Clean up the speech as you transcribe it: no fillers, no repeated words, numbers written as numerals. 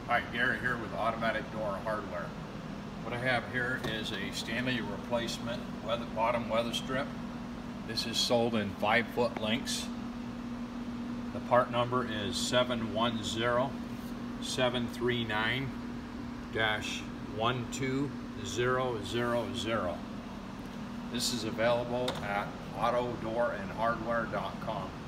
Hi, Gary here with Automatic Door Hardware. What I have here is a Stanley replacement bottom weather strip. This is sold in 5-foot lengths. The part number is 710-12000. This is available at autodoorandhardware.com.